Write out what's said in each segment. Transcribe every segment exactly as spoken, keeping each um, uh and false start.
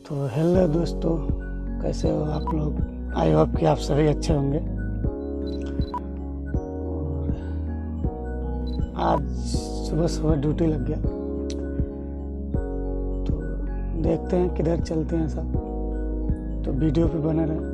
तो हेलो दोस्तों, कैसे हो आप लोग। आई होप कि आप सभी अच्छे होंगे। और आज सुबह सुबह ड्यूटी लग गया, तो देखते हैं किधर चलते हैं सब। तो वीडियो पे बने रहे,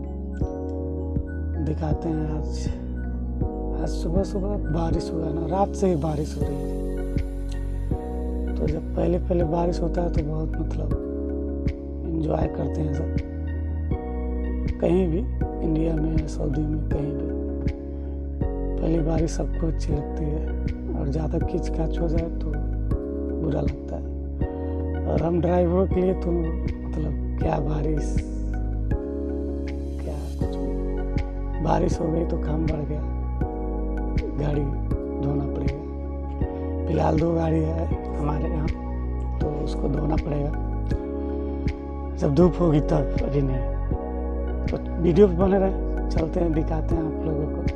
दिखाते हैं। आज आज सुबह सुबह बारिश हुआ ना, रात से ही बारिश हो रही है। तो जब पहले पहले बारिश होता है तो बहुत मतलब एंजॉय करते हैं सब, कहीं भी, इंडिया में, सऊदी में, कहीं भी। पहली बारिश सबको अच्छी लगती है, और ज़्यादा खींच खाच हो जाए तो बुरा लगता है। और हम ड्राइवरों के लिए तो मतलब क्या बारिश, क्या कुछ भी। बारिश हो गई तो काम बढ़ गया, गाड़ी धोना पड़ेगा। फिलहाल दो गाड़ी है हमारे यहाँ, तो उसको धोना पड़ेगा। जब धूप होगी तब, अभी नहीं। तो वीडियो पे बने रहे, चलते हैं, दिखाते हैं आप लोगों को।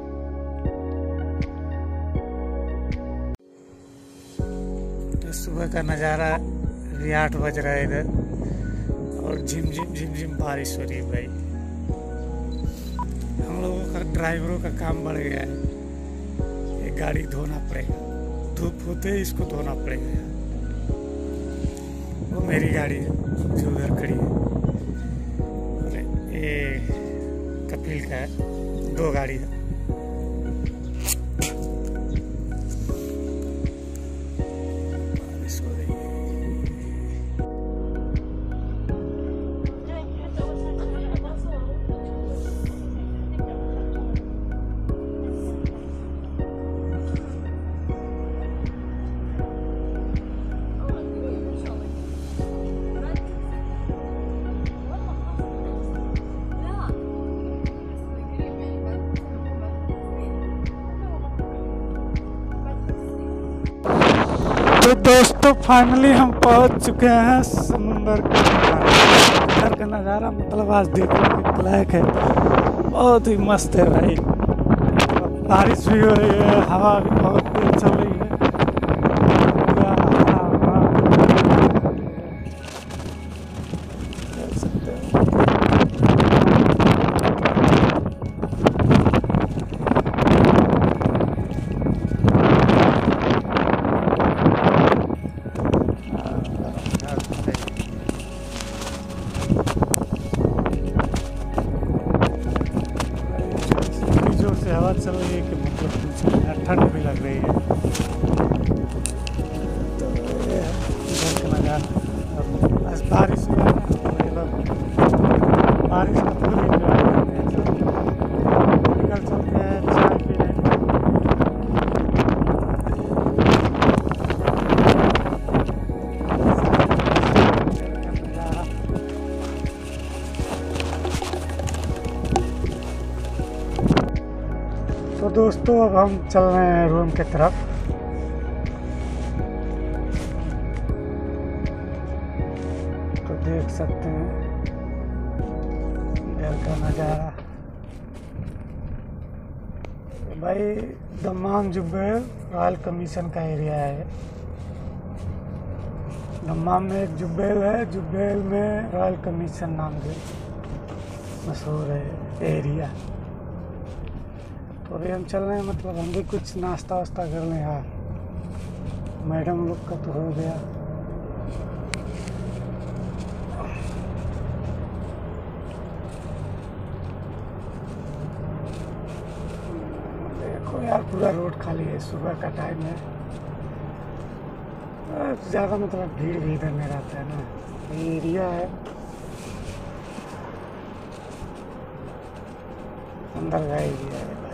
तो सुबह का नज़ारा, अभी आठ बज रहा है इधर, और झिम झिम झिम झिम बारिश हो रही है भाई। हम लोगों का, ड्राइवरों का काम बढ़ गया है। ये गाड़ी धोना पड़ेगा, धूप होते ही इसको धोना पड़ेगा। वो मेरी गाड़ी है जो उधर खड़ी है, और ये कपिल का है, दो गाड़ी है। बारिश हो रही है। तो दोस्तों फाइनली हम पहुंच चुके हैं समुंदर के किनारे। इधर का नज़ारा मतलब आज देखने के लायक है, बहुत ही मस्त है भाई। बारिश भी हो रही है, हवा भी बहुत तेज चल रही है। देख सकते हो। हवा चल रही है कि मतलब ठंड भी लग रही है। तो ये इधर का नज़ारा, आज बारिश हुआ है, बारिश का फुल एंजॉय करते हैं। निकल चलते हैं चाय पीने। तो दोस्तों अब हम चल रहे हैं रूम की तरफ। तो देख सकते हैं इधर का नज़ारा भाई। दम्माम जुब्बेल रॉयल कमीशन का एरिया है। दम्माम में एक जुब्बेल है, जुब्बेल में रॉयल कमीशन नाम से मशहूर है एरिया। तो अभी हम चल रहे हैं, मतलब हम भी कुछ नाश्ता वास्ता कर लें यार। मैडम लोग का तो हो गया। देखो यार, पूरा रोड खाली है, सुबह का टाइम है। ज़्यादा मतलब भीड़ भी इधर नहीं रहता है ना, ये एरिया है। अंदर का एरिया है।